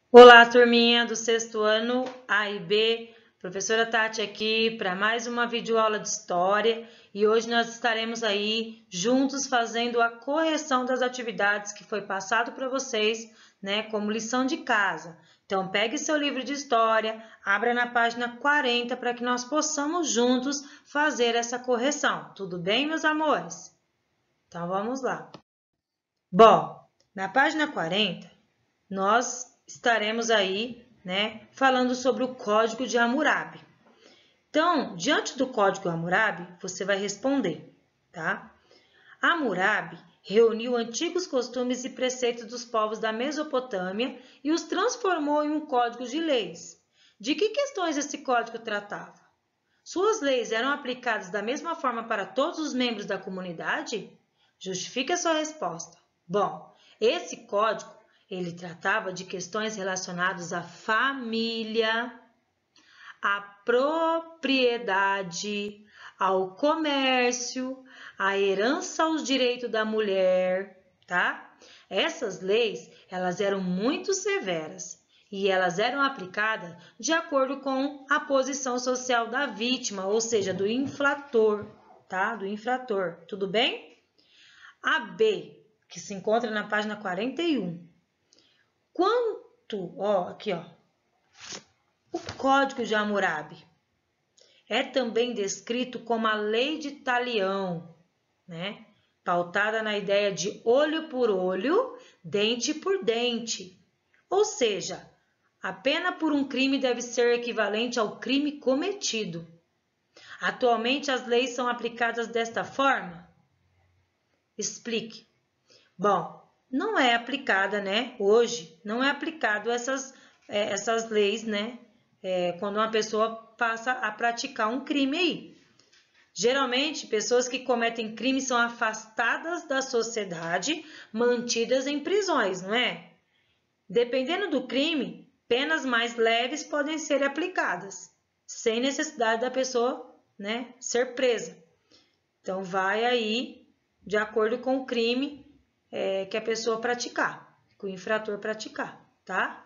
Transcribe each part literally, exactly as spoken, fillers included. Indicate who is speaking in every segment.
Speaker 1: Olá, turminha do sexto ano A e B, professora Tati aqui para mais uma videoaula de história e hoje nós estaremos aí juntos fazendo a correção das atividades que foi passado para vocês, né, como lição de casa. Então, pegue seu livro de história, abra na página quarenta para que nós possamos juntos fazer essa correção. Tudo bem, meus amores? Então, vamos lá. Bom, na página quarenta, nós estaremos aí, né, falando sobre o Código de Hammurabi. Então, diante do Código de Hammurabi, você vai responder, tá? Hammurabi reuniu antigos costumes e preceitos dos povos da Mesopotâmia e os transformou em um código de leis. De que questões esse código tratava? Suas leis eram aplicadas da mesma forma para todos os membros da comunidade? Justifique a sua resposta. Bom, esse código ele tratava de questões relacionadas à família, à propriedade, ao comércio, à herança aos direitos da mulher, tá? Essas leis, elas eram muito severas e elas eram aplicadas de acordo com a posição social da vítima, ou seja, do infrator, tá? Do infrator, tudo bem? A B, que se encontra na página quarenta e um. Quanto, ó, aqui, ó, o Código de Hammurabi é também descrito como a Lei de Talião, né? Pautada na ideia de olho por olho, dente por dente. Ou seja, a pena por um crime deve ser equivalente ao crime cometido. Atualmente, as leis são aplicadas desta forma? Explique. Bom, não é aplicada, né? Hoje, não é aplicado essas, é, essas leis, né? É, quando uma pessoa passa a praticar um crime aí. Geralmente, pessoas que cometem crimes são afastadas da sociedade, mantidas em prisões, não é? Dependendo do crime, penas mais leves podem ser aplicadas, sem necessidade da pessoa, né, ser presa. Então, vai aí de acordo com o crime é, que a pessoa praticar, que o infrator praticar, tá?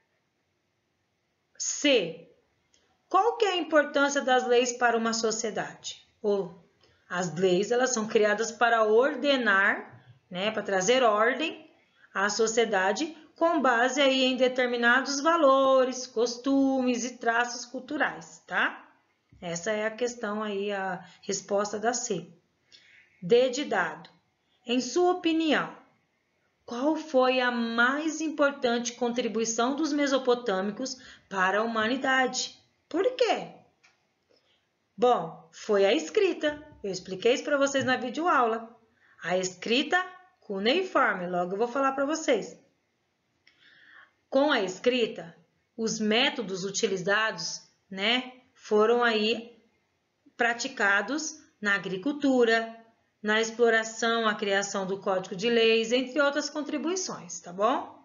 Speaker 1: C. Qual que é a importância das leis para uma sociedade? Ou as leis, elas são criadas para ordenar, né, para trazer ordem à sociedade com base aí em determinados valores, costumes e traços culturais, tá? Essa é a questão aí, a resposta da C. D de dado. Em sua opinião, qual foi a mais importante contribuição dos mesopotâmicos para a humanidade? Por quê? Bom, foi a escrita. Eu expliquei isso para vocês na videoaula. A escrita cuneiforme, logo eu vou falar para vocês. Com a escrita, os métodos utilizados, né, foram aí praticados na agricultura, na exploração, a criação do Código de Leis, entre outras contribuições, tá bom?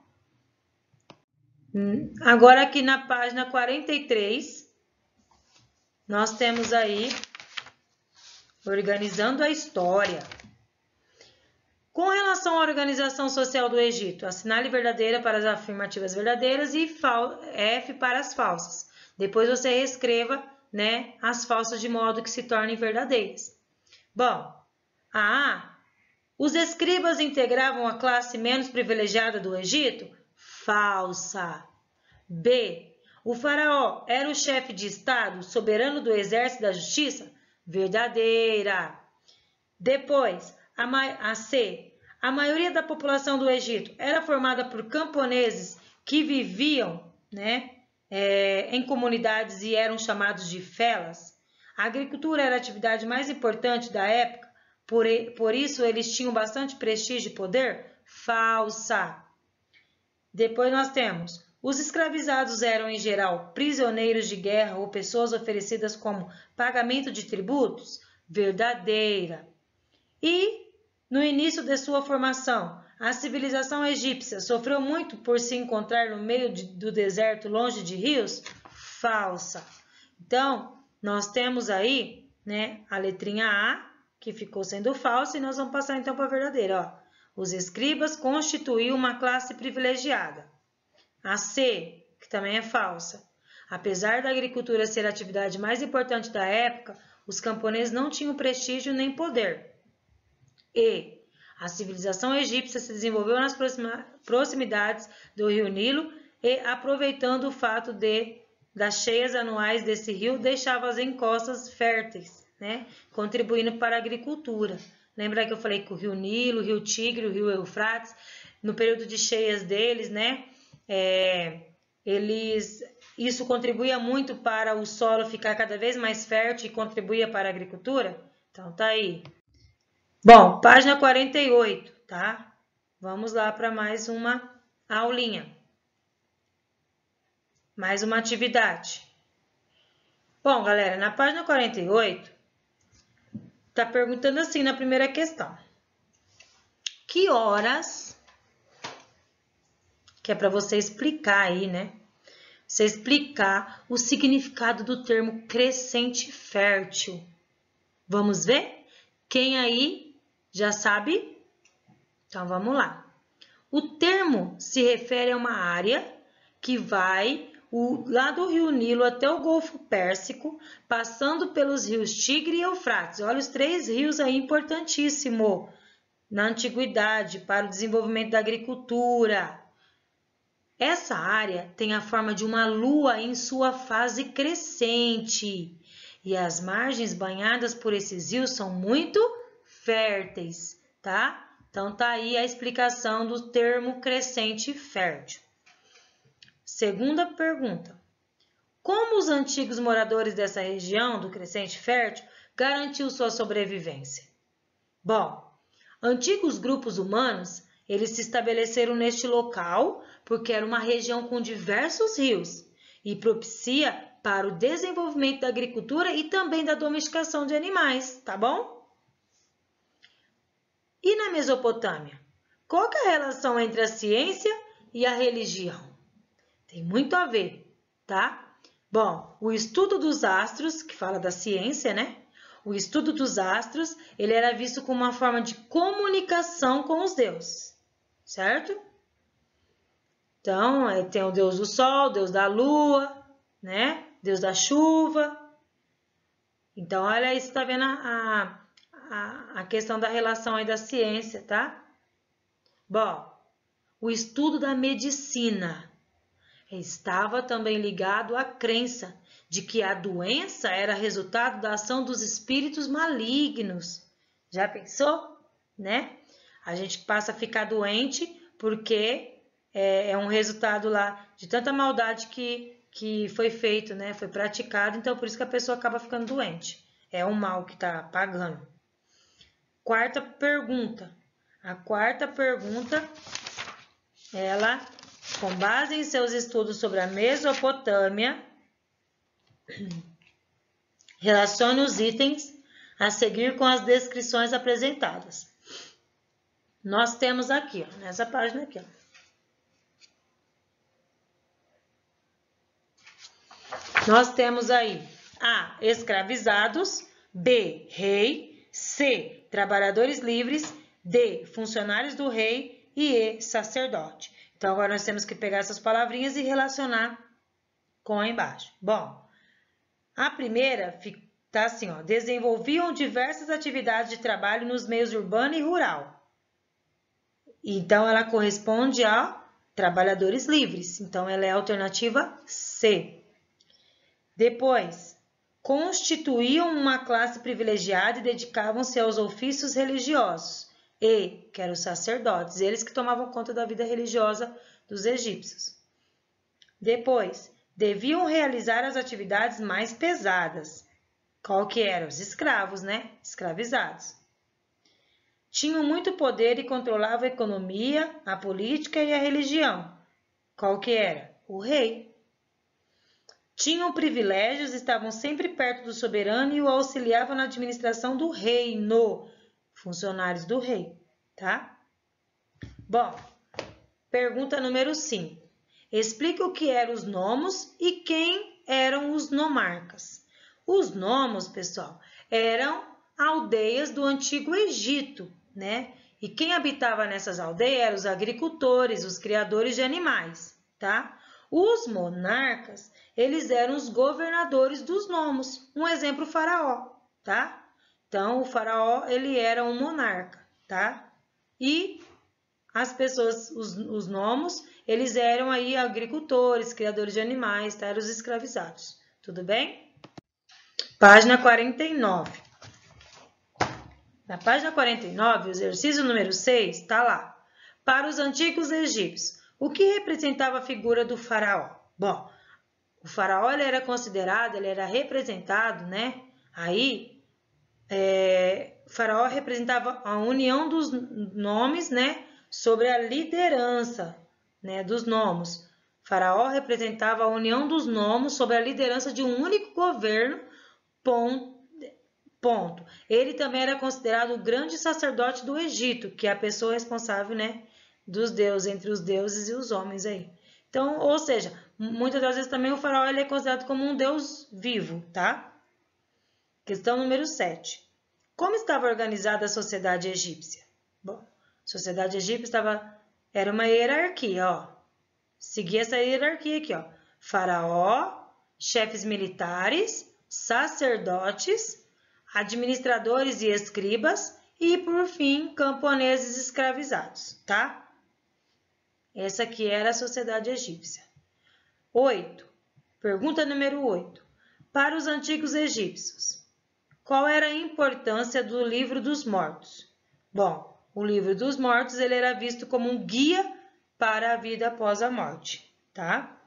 Speaker 1: Agora aqui na página quarenta e três, nós temos aí organizando a história. Com relação à organização social do Egito, assinale verdadeira para as afirmativas verdadeiras e F para as falsas. Depois você reescreva, né, as falsas de modo que se tornem verdadeiras. Bom, A. Os escribas integravam a classe menos privilegiada do Egito? Falsa. B. O faraó era o chefe de estado, soberano do exército e da justiça? Verdadeira. Depois, a, a C. A maioria da população do Egito era formada por camponeses que viviam, né, é, em comunidades e eram chamados de felas? A agricultura era a atividade mais importante da época, por, por isso eles tinham bastante prestígio e poder? Falsa. Depois nós temos, os escravizados eram em geral prisioneiros de guerra ou pessoas oferecidas como pagamento de tributos? Verdadeira. E, no início de sua formação, a civilização egípcia sofreu muito por se encontrar no meio de, do deserto, longe de rios? Falsa. Então, nós temos aí, né, a letrinha A, que ficou sendo falsa, e nós vamos passar então para a verdadeira. Ó. Os escribas constituíam uma classe privilegiada. A C, que também é falsa. Apesar da agricultura ser a atividade mais importante da época, os camponeses não tinham prestígio nem poder. E, a civilização egípcia se desenvolveu nas proximidades do rio Nilo e, aproveitando o fato de das cheias anuais desse rio, deixava as encostas férteis, né? Contribuindo para a agricultura. Lembra que eu falei que o rio Nilo, o rio Tigre, o rio Eufrates, no período de cheias deles, né? É, eles, isso contribuía muito para o solo ficar cada vez mais fértil e contribuía para a agricultura? Então, tá aí. Bom, página quarenta e oito, tá? Vamos lá para mais uma aulinha. Mais uma atividade. Bom, galera, na página quarenta e oito, tá perguntando assim na primeira questão. Que horas, que é para você explicar aí, né? Você explicar o significado do termo crescente fértil. Vamos ver? Quem aí já sabe? Então, vamos lá. O termo se refere a uma área que vai o, lá do rio Nilo até o Golfo Pérsico, passando pelos rios Tigre e Eufrates. Olha os três rios aí importantíssimos na antiguidade para o desenvolvimento da agricultura. Essa área tem a forma de uma lua em sua fase crescente e as margens banhadas por esses rios são muito férteis, tá? Então, tá aí a explicação do termo crescente fértil. Segunda pergunta. Como os antigos moradores dessa região do crescente fértil garantiu sua sobrevivência? Bom, antigos grupos humanos, eles se estabeleceram neste local porque era uma região com diversos rios e propicia para o desenvolvimento da agricultura e também da domesticação de animais, tá bom? E na Mesopotâmia? Qual que é a relação entre a ciência e a religião? Tem muito a ver, tá? Bom, o estudo dos astros, que fala da ciência, né? O estudo dos astros, ele era visto como uma forma de comunicação com os deuses, certo? Então, tem o deus do sol, deus da lua, né? Deus da chuva. Então, olha aí, você tá vendo a, a, a questão da relação aí da ciência, tá? Bom, o estudo da medicina estava também ligado à crença de que a doença era resultado da ação dos espíritos malignos. Já pensou? Né? A gente passa a ficar doente porque é, é um resultado lá de tanta maldade que, que foi feito, né? Foi praticado, então por isso que a pessoa acaba ficando doente. É o mal que está pagando. Quarta pergunta. A quarta pergunta, ela, com base em seus estudos sobre a Mesopotâmia, relacione os itens a seguir com as descrições apresentadas. Nós temos aqui, ó, nessa página aqui, ó. Nós temos aí A, escravizados, B, rei, C, trabalhadores livres, D, funcionários do rei e E, sacerdote. Então, agora nós temos que pegar essas palavrinhas e relacionar com a embaixo. Bom, a primeira está assim, ó, desenvolviam diversas atividades de trabalho nos meios urbano e rural. Então, ela corresponde a trabalhadores livres. Então, ela é a alternativa C. Depois, constituíam uma classe privilegiada e dedicavam-se aos ofícios religiosos. E, que eram os sacerdotes, eles que tomavam conta da vida religiosa dos egípcios. Depois, deviam realizar as atividades mais pesadas. Qual que eram? Os escravos, né? Escravizados. Tinham muito poder e controlavam a economia, a política e a religião. Qual que era? O rei. Tinham privilégios, estavam sempre perto do soberano e o auxiliavam na administração do reino. Funcionários do rei, tá? Bom, pergunta número cinco. Explica o que eram os nomos e quem eram os nomarcas. Os nomos, pessoal, eram aldeias do Antigo Egito, né? E quem habitava nessas aldeias eram os agricultores, os criadores de animais, tá? Os monarcas, eles eram os governadores dos nomos. Um exemplo, o faraó, tá? Então, o faraó, ele era um monarca, tá? E as pessoas, os, os nomos, eles eram aí agricultores, criadores de animais, tá? Eram os escravizados. Tudo bem? Página quarenta e nove. Na página quarenta e nove, o exercício número seis, está lá. Para os antigos egípcios, o que representava a figura do faraó? Bom, o faraó ele era considerado, ele era representado, né? Aí, é, o faraó representava a união dos nomes, né? Sobre a liderança, né? Dos nomos. O faraó representava a união dos nomos sobre a liderança de um único governo, ponto. Ponto. Ele também era considerado o grande sacerdote do Egito, que é a pessoa responsável, né, dos deuses, entre os deuses e os homens aí. Então, ou seja, muitas das vezes também o faraó ele é considerado como um deus vivo, tá? Questão número sete. Como estava organizada a sociedade egípcia? Bom, a sociedade egípcia estava, era uma hierarquia, ó. Seguia essa hierarquia aqui, ó. Faraó, chefes militares, sacerdotes, administradores e escribas e, por fim, camponeses escravizados, tá? Essa aqui era a sociedade egípcia. oito. Pergunta número oito. Para os antigos egípcios, qual era a importância do livro dos mortos? Bom, o livro dos mortos ele era visto como um guia para a vida após a morte, tá?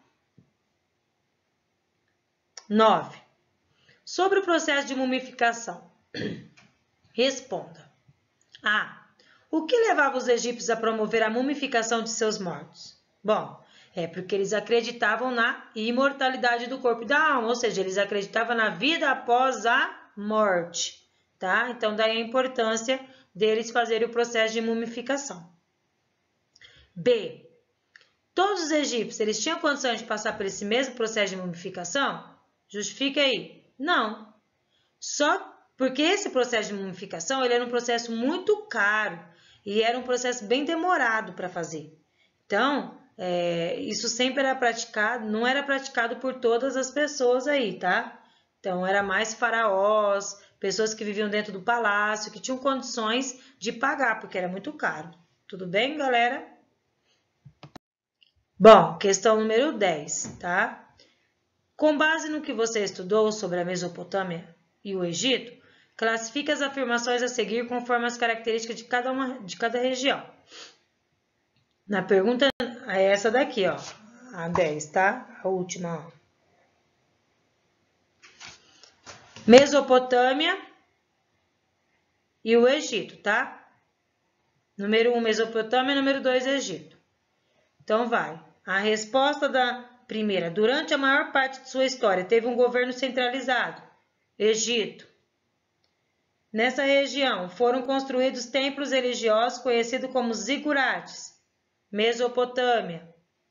Speaker 1: nove. Sobre o processo de mumificação, responda. A. O que levava os egípcios a promover a mumificação de seus mortos? Bom, é porque eles acreditavam na imortalidade do corpo e da alma, ou seja, eles acreditavam na vida após a morte, tá? Então, daí a importância deles fazerem o processo de mumificação. B. Todos os egípcios, eles tinham condições de passar por esse mesmo processo de mumificação? Justifique aí. Não, só porque esse processo de mumificação ele era um processo muito caro e era um processo bem demorado para fazer. Então, é, isso sempre era praticado, não era praticado por todas as pessoas aí, tá? Então, era mais faraós, pessoas que viviam dentro do palácio, que tinham condições de pagar, porque era muito caro. Tudo bem, galera? Bom, questão número dez, tá? Com base no que você estudou sobre a Mesopotâmia e o Egito, classifique as afirmações a seguir conforme as características de cada, uma, de cada região. Na pergunta é essa daqui, ó, a dez, tá? A última, ó. Mesopotâmia e o Egito, tá? Número um, Mesopotâmia, número dois, Egito. Então, vai. A resposta da primeira, durante a maior parte de sua história, teve um governo centralizado. Egito. Nessa região, foram construídos templos religiosos conhecidos como zigurates. Mesopotâmia.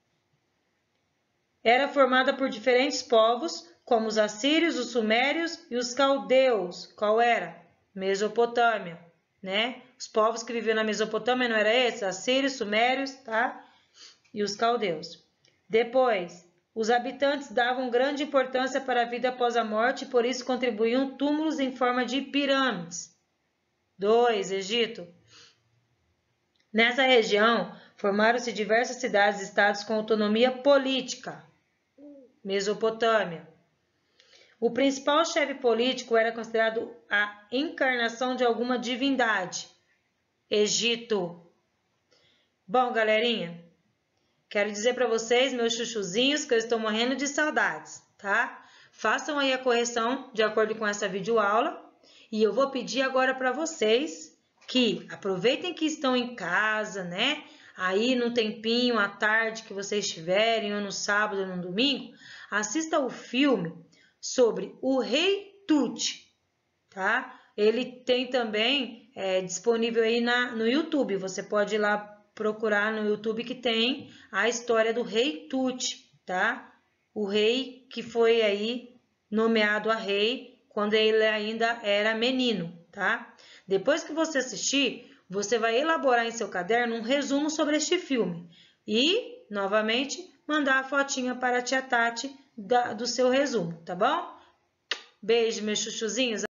Speaker 1: Era formada por diferentes povos, como os assírios, os sumérios e os caldeus. Qual era? Mesopotâmia, né? Os povos que viviam na Mesopotâmia não eram esses? Assírios, sumérios, tá? E os caldeus. Depois, os habitantes davam grande importância para a vida após a morte e por isso contribuíam túmulos em forma de pirâmides. dois. Egito. Nessa região, formaram-se diversas cidades e estados com autonomia política. Mesopotâmia. O principal chefe político era considerado a encarnação de alguma divindade. Egito. Bom, galerinha, quero dizer para vocês, meus chuchuzinhos, que eu estou morrendo de saudades, tá? Façam aí a correção de acordo com essa videoaula. E eu vou pedir agora para vocês que aproveitem que estão em casa, né? Aí no tempinho, à tarde que vocês tiverem, ou no sábado ou no domingo, assista o filme sobre o Rei Tut, tá? Ele tem também é, disponível aí na, no YouTube. Você pode ir lá procurar no YouTube que tem a história do Rei Tut, tá? O rei que foi aí nomeado a rei quando ele ainda era menino, tá? Depois que você assistir, você vai elaborar em seu caderno um resumo sobre este filme e, novamente, mandar a fotinha para a tia Tati da, do seu resumo, tá bom? Beijo, meus chuchuzinhos.